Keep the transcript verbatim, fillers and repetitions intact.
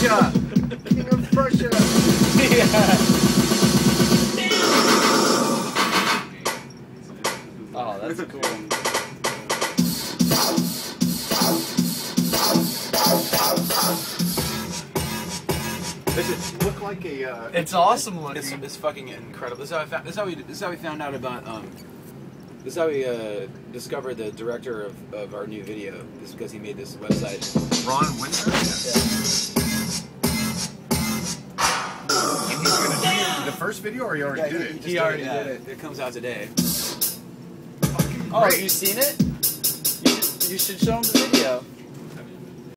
Prussia! King of Prussia! Yeah. Oh, that's cool. Does it look like a? Uh, it's awesome looking. It's, it's fucking incredible. This is how I found. This is how we. This is how we found out about. Um, this is how we uh, discovered the director of, of our new video. This is because he made this website. Ron Winter. Yeah. And he's gonna do the first video, or he already yeah, did he, it. He, he already yeah, did it. It comes out today. Oh, you seen it? You should, you should show him the video.